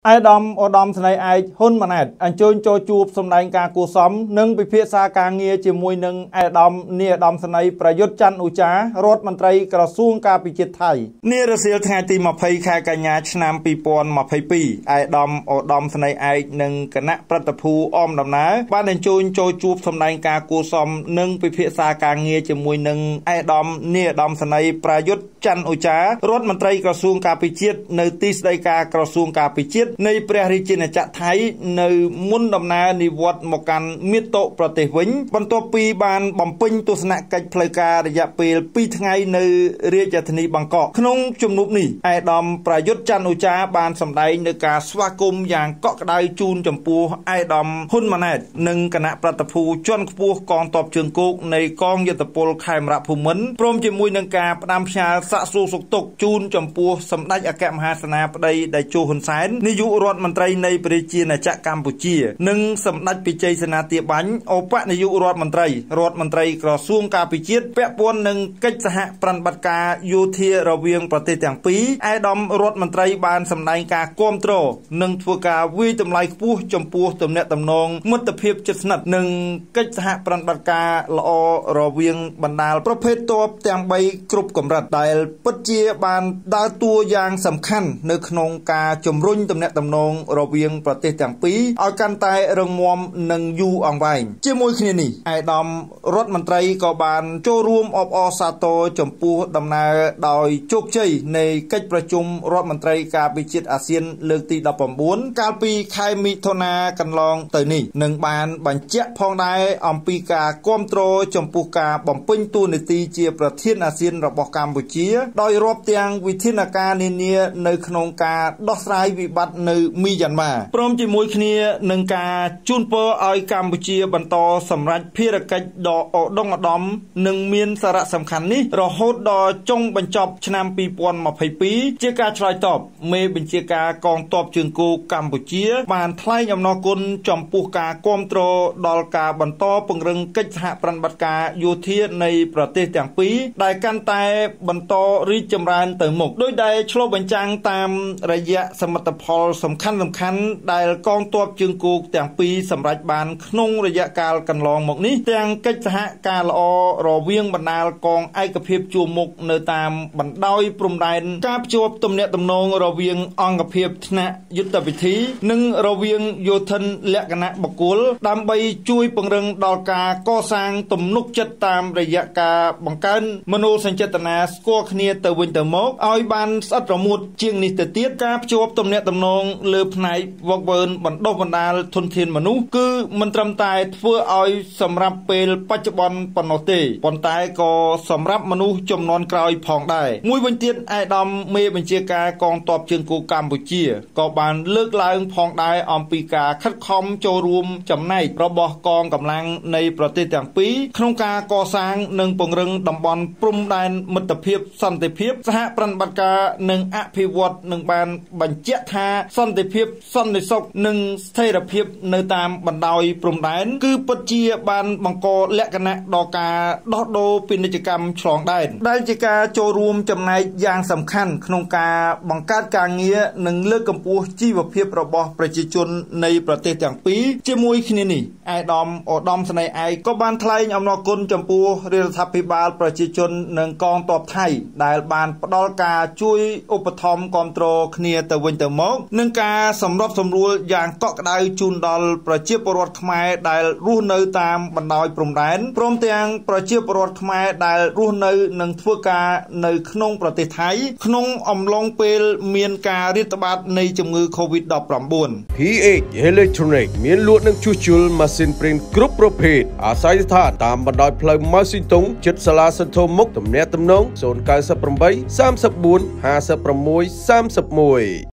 ai đom ở đom thế này ai hôn mà này anh chơi cho chụp xong đánh cả cuộc sống nâng bị phía xa càng nghe chỉ mùi nâng ai đom nia đom thế nàyประยุทธ์ จันทร์ ឧច្ចា រដ្ឋមន្ត្រី ក្រសួង ការពិចិត្រ ថៃ នារសៀល ថ្ងៃ ទី 20 ខែ កញ្ញា ឆ្នាំ 2022 ai đom អដម ស្នេហ៍ ឯក និង គណៈ ប្រតិភូ អម ដំណើរ បាន អញ្ជើញ ចូល ជួប សម្ដែង ការ គួរសម និង ពិភាក្សា ការងារ ជាមួយ នឹង ai đom នា ដម ស្នេហ៍ ប្រយុទ្ធ จันทร์ ឧច្ចា រដ្ឋមន្ត្រី ក្រសួង ការពិចិត្រ នៅ ទី ស្តីការ ក្រសួង ការពិចិត្រ នៃ ព្រះរាជាណាចក្រ ថៃ នៅ មុន ដំណើរ និវត្តន៍ មក កាន់ មាតុ ប្រទេស វិញ បន្ទាប់ ពី បាន បំពេញ ទស្សនកិច្ច ផ្លូវការ រយៈ ពេល 2 ថ្ងៃ នៅ រាជធានី បាងកក ក្នុង ជំនួប នេះ ឯកឧត្តម ប្រយុទ្ធ ច័ន្ទ ឧច្ចា បាន សម្ដែង នៅ ការ ស្វាគមន៍ យ៉ាង កក់ក្ដៅ ជូន ចំពោះ ឯកឧត្តម ហ៊ុន ម៉ាណែត និង គណៈ ប្រតិភូ ជាន់ខ្ពស់ កងទ័ព ជើងគោក នៃ កងយុទ្ធពល ខេមរភូមិន្ទ ព្រម ជាមួយ នឹង ការ ផ្ដាំផ្ញើ សាកសួរ សុខទុក្ខ ជូន ចំពោះ សម្ដេច អគ្គមហាសេនាបតី តេជោ ហ៊ុនសែន នាយក រដ្ឋមន្ត្រី នៃ ព្រះរាជាណាចក្រ កម្ពុជា និង សម្ដេច ពិជ័យ សេនាធាបាញ់ ឧបនាយក រដ្ឋមន្ត្រី ក្រសួង ការពិចិត្រ ពាក់ព័ន្ធ នឹង កិច្ច សហប្រតិបត្តិការ យោធា រវាង ប្រទេស ទាំងពីរ ឯកឧត្តម រដ្ឋមន្ត្រី បាន សម្ដែង ការ គាំទ្រ និង ធ្វើការ វាយ តម្លៃ ខ្ពស់ ចំពោះ ទំនាក់ទំនង មិត្តភាព ជិតស្និទ្ធ និង កិច្ច សហប្រតិបត្តិការ ល្អ រវាង បណ្ដាល ប្រភេទ ទ័ព ទាំង 3 គ្រប់ កម្រិត ដែល ពិតជា បាន ដើរតួ យ៉ាង សំខាន់ នៅ ក្នុង ការ ជំរុញ ទំនាក់ទំនង រវាង ប្រទេស ទាំងពីរ ឲ្យ កាន់តែ រឹងមាំ និង យូរ អង្វែង ជាមួយ គ្នា នេះ ឯកឧត្តម រដ្ឋមន្ត្រី ក៏ បាន ចូល រួម អបអរ សាទរ ចំពោះ ដំណើរ ដោយ ជោគជ័យ នៃ កិច្ច ប្រជុំ រដ្ឋមន្ត្រី ការពិចិត្រ អាស៊ាន លើក ទី 19 កាល ពី ខែ មិថុនា កន្លង ទៅ នេះ និង បាន បញ្ជាក់ ផង ដែរ អំពី ការ គាំទ្រ ចំពោះ ការ បំពេញ តួនាទី ជា ប្រធាន អាស៊ាន របស់ កម្ពុជា ដោយ រាប់ ទាំង វិធានការ នានា នៅ ក្នុង ការ ដោះស្រាយ វិបត្តិ នៅ មីយ៉ាន់ម៉ា ព្រម ជាមួយ គ្នា នឹង ការ ជូនពរ ឲ្យ កម្ពុជា បន្ត សម្រេច ភារកិច្ច ដ៏ ឧត្តុង្គឧត្តម និង មាន សារៈ សំខាន់ នេះ រហូត ដល់ ចុង បញ្ចប់ ឆ្នាំ 2022 ជា ការ ឆ្លើយតប មេ បញ្ជាការ កងទ័ព ជើងគោក កម្ពុជា បាន ថ្លែង អំណរគុណ ចំពោះ ការ គាំទ្រ ដល់ ការ បន្ត ពង្រឹង កិច្ច សហប្រតិបត្តិការ យោធា នៃ ប្រទេស ទាំងពីរ ដែល កាន់តែ បន្ត រីកចម្រើន ទៅ មុខ ដោយ ដែល ឆ្លុះបញ្ចាំង តាម រយៈ សមិទ្ធផល សំខាន់ៗ ដែល កងទ័ព ជើងគោក ទាំងពីរ សម្រេច បាន ក្នុង រយៈកាល កន្លង មក នេះ ទាំង កិច្ច សហការ ល្អ រវាង បណ្ដាល កង ឯកភាព ជួរមុខ នៅ តាម បណ្ដោយ ព្រំដែន ការ ភ្ជាប់ ទំនាក់ទំនង រវាង អង្គភាព ថ្នាក់ យុទ្ធវិធី និង រវាង យោធិន លក្ខណៈ បុគ្គល ដើម្បី ជួយ ពង្រឹង ដល់ ការ កសាង ទំនុកចិត្ត តាម រយៈ ការ បង្កើន មនោសញ្ចេតនា ស្គាល់គ្នា ទៅ វិញ ទៅមក ឲ្យ បាន ស្អិតរមួត ជាង នេះ ទៅ ទៀត ការ ភ្ជាប់ ទំនាក់ទំនង លើ ផ្នែក វឹកវើ បណ្ដុះបណ្ដាល ធនធាន មនុស្ស គឺ មិន ត្រឹមតែ ធ្វើ ឲ្យ សម្រាប់ ពេល បច្ចុប្បន្ន ប៉ុណ្ណោះ ទេ ប៉ុន្តែ ក៏ សម្រាប់ មនុស្ស ជំនាន់ ក្រោយ ផង ដែរ មួយ វិញ ទៀត ឯកឧត្តម មេបញ្ជាការ កងទ័ព ជើងគោក កម្ពុជា ក៏ បាន លើកឡើង ផង ដែរ អំពី ការ ខិតខំ ចូលរួម ចំណែក របស់ កងកម្លាំង នៃ ប្រទេស ទាំងពីរ ក្នុង ការ កសាង និង ពង្រឹង តំបន់ ព្រំដែន មិត្តភាព សន្តិភាព សហប្រតិបត្តិការ និង អភិវឌ្ឍន៍ នឹង បាន បញ្ជាក់ ថា សន្តិភាព សន្តិសុខ និង ស្ថិរភាព នៅ តាម បណ្ដោយ ព្រំដែន គឺ ពិតជា បាន បង្ក លក្ខណៈ ដល់ ការ ដោះដូរ ពាណិជ្ជកម្ម ឆ្លងដែន ដែល ជា ការ ចូលរួម ចំណែក យ៉ាង សំខាន់ ក្នុង ការ បង្កើត ការងារ និង លើកកម្ពស់ ជីវភាព របស់ ប្រជាជន នៃ ប្រទេស ទាំងពីរ ជាមួយ គ្នា នេះ ឯកឧត្តម ស្នេហ៍ ឯក ក៏ បាន ថ្លែង អំណរគុណ ចំពោះ រដ្ឋាភិបាល ប្រជាជន និង កងទ័ព ថៃ ដែល បាន ផ្ដល់ ការ ជួយ ឧបត្ថម្ភ គាំទ្រ គ្នា ទៅ វិញ ទៅ មក និង ការ សម្របសម្រួល យ៉ាង កក់ក្ដៅ ជូន ដល់ ប្រជាពលរដ្ឋ ខ្មែរ ដែល រស់ នៅ តាម បណ្ដោយ ព្រំដែន ព្រម ទាំង ប្រជាពលរដ្ឋ ខ្មែរ ដែល រស់ នៅ និង ធ្វើការ នៅ ក្នុង ប្រទេស ថៃ ក្នុង អំឡុង ពេល មាន ការ រាតត្បាត នៃ ជំងឺ COVID-19 PH Electronic មាន លក់ និង ជួសជុល ម៉ាស៊ីន ប្រេង គ្រប់ ប្រភេទ អាស្រ័យដ្ឋាន តាម បណ្ដោយ ផ្លូវ ម៉ៅស៊ីតុង ជិត សាលា សន្ធោមុខ ទំនាក់ទំនង 098 34 56 31